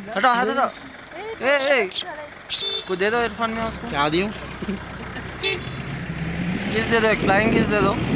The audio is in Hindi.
हटा हाथ हटा। ए कुछ दे दो इरफान में उसको। क्या दूँ? किस दे दो, एक फ्लाइंग किस दे दो।